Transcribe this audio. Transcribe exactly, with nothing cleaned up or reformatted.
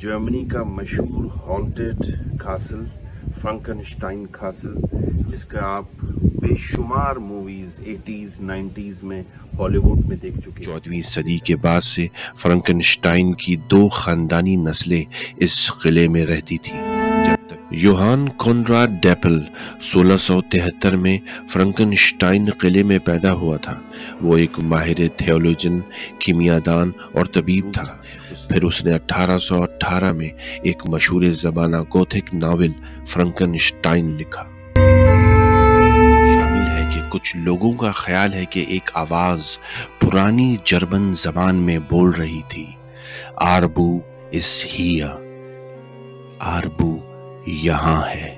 Germany का मशहूर haunted castle Frankenstein castle, जिसका आप बेशुमार मूवीज एटीज़ नाइंटीज़ में हॉलीवुड में देख चुके हैं। चौदहवीं सदी के बाद से फ्रैंकनस्टाइन की दो खानदानी नस्लें इस किले में रहती थी। जब तक योहान कॉनराड डेपल सोलह सौ तिहत्तर में फ्रैंकनस्टाइन किले में पैदा हुआ था। वो एक माहिर थियोलॉजियन, कीमियादान और तबीब था। फिर उसने अठारह सौ अठारह में एक मशहूर ज़बाना गोथिक नावल फ्रैंकनस्टाइन लिखा। शामिल है कि कुछ लोगों का ख्याल है कि एक आवाज पुरानी जर्मन जबान में बोल रही थी, आरबू इस हिया, आरबू यहाँ है।